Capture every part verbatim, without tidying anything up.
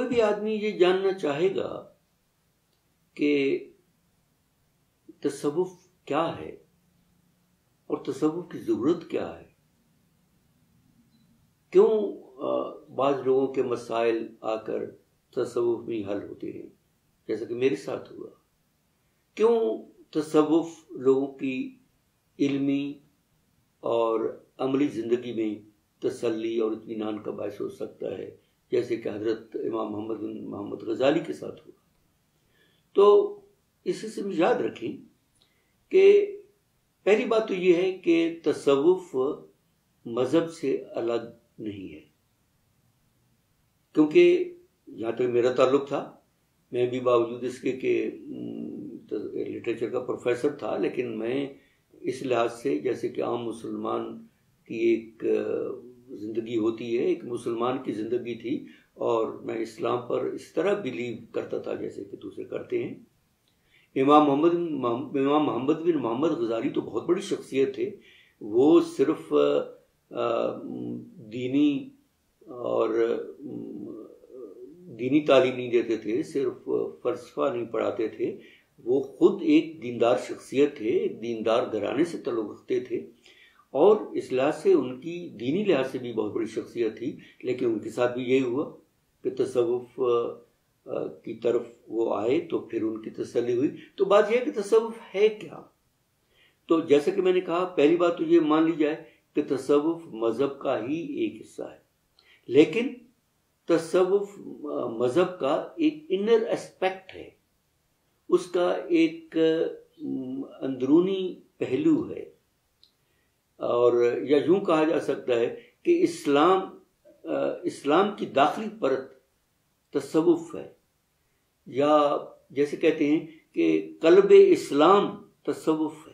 کوئی بھی آدمی یہ جاننا چاہے گا کہ تصوف کیا ہے اور تصوف کی ضرورت کیا ہے، کیوں بعض لوگوں کے مسائل آ کر تصوف میں حل ہوتے ہیں جیسا کہ میرے ساتھ ہوا، کیوں تصوف لوگوں کی علمی اور عملی زندگی میں تسلی اور اطمینان کا باعث ہو سکتا ہے، جیسے کہ حضرت امام محمد بن محمد غزالی کے ساتھ ہوا۔ تو اس سے یاد رکھیں کہ پہلی بات تو یہ ہے کہ تصوف مذہب سے الگ نہیں ہے، کیونکہ جہاں تک میرا تعلق تھا، میں بھی باوجود اس کے کہ لٹریچر کا پروفیسر تھا، لیکن میں اس لحاظ سے جیسے کہ عام مسلمان کی ایک زندگی ہوتی ہے، ایک مسلمان کی زندگی تھی، اور میں اسلام پر اس طرح بلیو کرتا تھا جیسے کہ دوسرے کرتے ہیں۔ امام محمد امام محمد بن محمد غزالی تو بہت بڑی شخصیت تھے، وہ صرف دینی اور دینی تعلیم نہیں دیتے تھے، صرف فلسفہ نہیں پڑھاتے تھے، وہ خود ایک دیندار شخصیت تھے، ایک دیندار گھرانے سے تعلق رکھتے تھے، اور اس لحاظ سے ان کی دینی لحاظ سے بھی بہت بڑی شخصیت تھی۔ لیکن ان کے ساتھ بھی یہی ہوا کہ تصوف کی طرف وہ آئے تو پھر ان کی تسلی ہوئی۔ تو بات یہ ہے کہ تصوف ہے کیا؟ تو جیسا کہ میں نے کہا، پہلی بات تو یہ مان لی جائے کہ تصوف مذہب کا ہی ایک حصہ ہے، لیکن تصوف مذہب کا ایک انر اسپیکٹ ہے، اس کا ایک اندرونی پہلو ہے، اور یا یوں کہا جا سکتا ہے کہ اسلام اسلام کی داخلی پرت تصوف ہے، یا جیسے کہتے ہیں کہ قلب اسلام تصوف ہے۔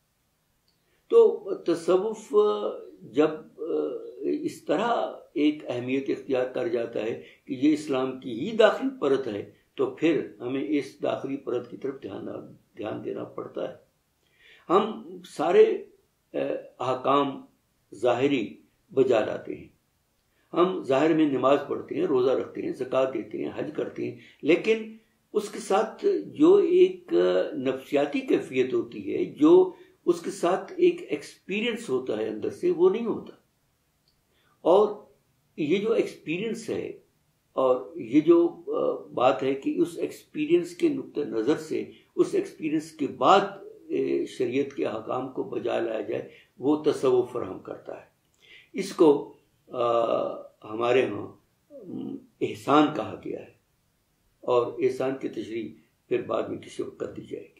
تو تصوف جب اس طرح ایک اہمیت اختیار کر جاتا ہے کہ یہ اسلام کی ہی داخلی پرت ہے، تو پھر ہمیں اس داخلی پرت کی طرف دھیان دھیان دینا پڑتا ہے۔ ہم سارے احکام ظاہری بجا لاتے ہیں، ہم ظاہر میں نماز پڑھتے ہیں، روزہ رکھتے ہیں، زکوٰۃ دیتے ہیں، حج کرتے ہیں، لیکن اس کے ساتھ جو ایک نفسیاتی کیفیت ہوتی ہے، جو اس کے ساتھ ایک ایکسپیرینس ہوتا ہے اندر سے، وہ نہیں ہوتا۔ اور یہ جو ایکسپیرینس ہے، اور یہ جو بات ہے کہ اس ایکسپیرینس کے نقطہ نظر سے، اس ایکسپیرینس کے بعد شریعت کے احکام کو بجا لایا جائے، وہ تصوف فراہم کرتا ہے۔ اس کو ہمارے ہاں احسان کہا گیا ہے، اور احسان کی تشریح پھر بعد میں کسی وقت کر دی جائے گی۔